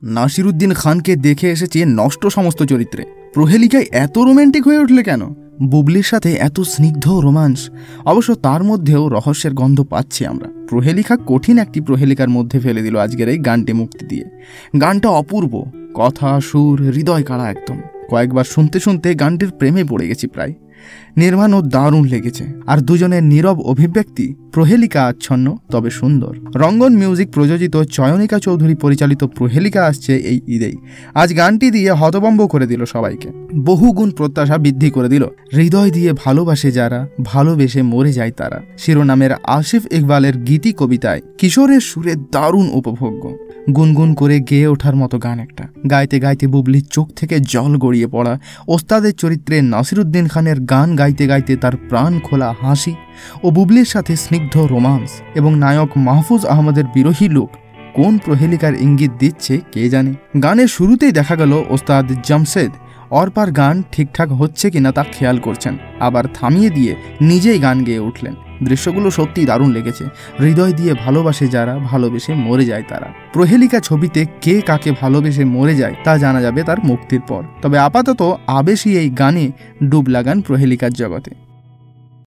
নাসিরুদ্দিন খানকে দেখে এসেছে নষ্ট সমস্ত চরিত্রে। প্রহেলিকায় এত রোম্যান্টিক হয়ে উঠলে কেন? বুবলির সাথে এত স্নিগ্ধ রোমান্স, অবশ্য তার মধ্যেও রহস্যের গন্ধ পাচ্ছি আমরা। প্রহেলিকা কঠিন একটি প্রহেলিকার মধ্যে ফেলে দিল আজকের এই গানটি মুক্তি দিয়ে। গানটা অপূর্ব, কথা সুর হৃদয় কাড়া একদম। কয়েকবার শুনতে শুনতে গানটির প্রেমে পড়ে গেছি প্রায়। নির্মাণও দারুণ লেগেছে, আর দুজনের নীরব অভিব্যক্তি। প্রহেলিকা আচ্ছন্ন তবে সুন্দর। রঙ্গন মিউজিক প্রযোজিত চয়নিকা চৌধুরী পরিচালিত প্রহেলিকা আসছে এই ঈদেই। আজ গানটি দিয়ে হতভম্ব করে দিল সবাইকে, বহুগুণ প্রত্যাশা বৃদ্ধি করে দিল। হৃদয় দিয়ে ভালোবাসে যারা, ভালোবেসে মরে যায় তারা শিরোনামের আসিফ ইকবালের গীতি কবিতায় কিশোরের সুরে দারুণ উপভোগ্য। গুনগুন করে গেয়ে ওঠার মতো গান একটা। গাইতে গাইতে বুবলির চোখ থেকে জল গড়িয়ে পড়া, ওস্তাদের চরিত্রে নাসিরুদ্দিন খানের গান গাইতে গাইতে তার প্রাণ খোলা হাসি ও বুবলির সাথে স্নিগ্ধ রোমান্স, এবং নায়ক মাহফুজ আহমদের বিরোহী লোক কোন প্রহেলিকার ইঙ্গিত দিচ্ছে কে জানে। গানের শুরুতেই দেখা গেল ওস্তাদ জামশেদ অরপার গান ঠিকঠাক হচ্ছে কিনা তা খেয়াল করছেন, আবার থামিয়ে দিয়ে নিজেই গান গেয়ে উঠলেন। দৃশ্যগুলো সত্যি দারুণ লেগেছে। হৃদয় দিয়ে ভালোবাসে যারা, ভালোবেসে মরে যায় তারা। প্রহেলিকা ছবিতে কে কাকে ভালোবেসে মরে যায় তা জানা যাবে তার মুক্তির পর। তবে আপাতত আবেশী এই গানে ডুব লাগান প্রহেলিকার জগতে।